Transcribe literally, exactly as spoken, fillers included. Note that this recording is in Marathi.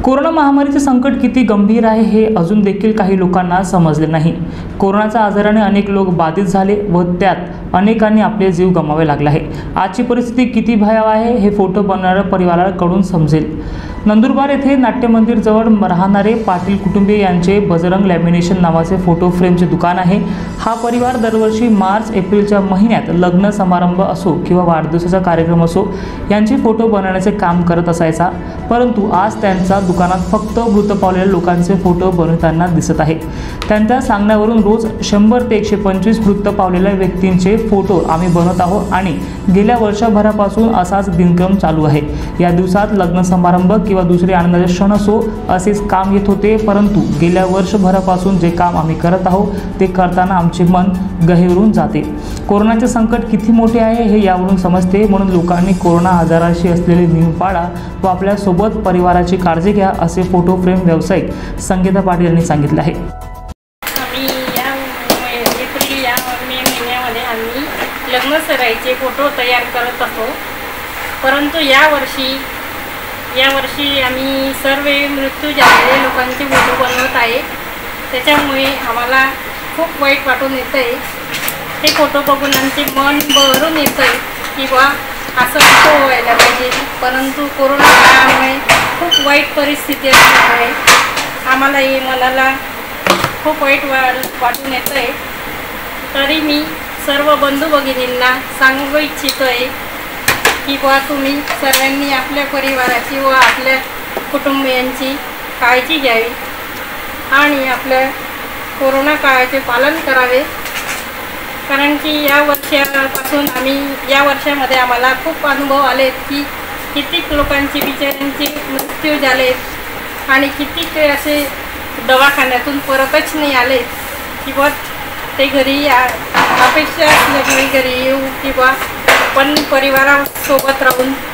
कोरोना महामारीचे संकट किती गंभीर आहे हे अजून देखील काही लोकांना समजले नाही। कोरोनाच्या आजाराने अनेक लोक बाधित झाले व त्यात अनेकांनी आपले जीव गमावे लागले आहे। आजची परिस्थिती किती भयावह आहे हे फोटो बनवणाऱ्या परिवाराकडून समजेल। नंदुरबार येथे नाट्य मंदिर जवळ राहणारे पाटील कुटुंबीय यांचे बजरंग लॅमिनेशन नावाचे फोटो फ्रेमचे दुकान आहे। हा परिवार दरवर्षी मार्च एप्रिलच्या महिन्यात लग्न समारंभ असो किंवा वाढदिवसाचा कार्यक्रम असो यांचे फोटो बनवण्याचे काम करत असायचा, परंतु आज त्यांचा दुकानात फक्त मृत पावलेल्या लोकांचे फोटो बनवताना दिसत आहे। त्यांच्या सांगण्यावरून रोज शंभर ते एकशे पंचवीस मृत पावलेल्या व्यक्तींचे फोटो आम्ही बनवत आहोत आणि गेल्या वर्षभरापासून असाच दिनक्रम चालू आहे। या दिवसात लग्न समारंभ किंवा दुसरे आनंदाचे क्षण असो असेच काम येत होते, परंतु गेल्या वर्षभरापासून जे काम आम्ही करत आहोत ते करताना आमचे मन गहिरून जाते। कोरोनाचे संकट किती मोठे आहे हे यावरून समजते, म्हणून लोकांनी कोरोना आजाराशी असलेले नियम पाळा व आपल्या सोबत परिवाराची काळजी घ्या, असे फोटो फ्रेम व्यावसायिक संगीता पाटील यांनी सांगितले आहे। आम्ही या एप्रिल या मे महिन्यामध्ये आम्ही लग्न सराईचे फोटो तयार करत असतो, परंतु यावर्षी यावर्षी आम्ही सर्व मृत्यू झालेल्या लोकांचे फोटो बनवत आहे। त्याच्यामुळे आम्हाला खूप वाईट वाटून येतं आहे। ते फोटो बघून आमचे मन भरून येतं आहे की बा असं नको व्हायला पाहिजे, परंतु कोरोना काळामुळे खूप वाईट परिस्थिती असल्यामुळे आम्हाला हे मनाला खूप वाईट वा वाटून येतं आहे। तरी मी सर्व बंधू भगिनींना सांगू इच्छितो आहे की बा तुम्ही सर्वांनी आपल्या परिवाराची व आपल्या कुटुंबियांची काळजी घ्यावी आणि आपल्या कोरोना काळाचे पालन करावे, कारण की या वर्षापासून आम्ही या वर्षामध्ये आम्हाला खूप अनुभव आले की कितीक लोकांची बिचाऱ्यांचे मृत्यू झाले आणि कितीक असे दवाखान्यातून परतच नाही आले किंवा ते घरी अपेक्षा असल्यामुळे घरी येऊ किंवा पण परिवारासोबत राहून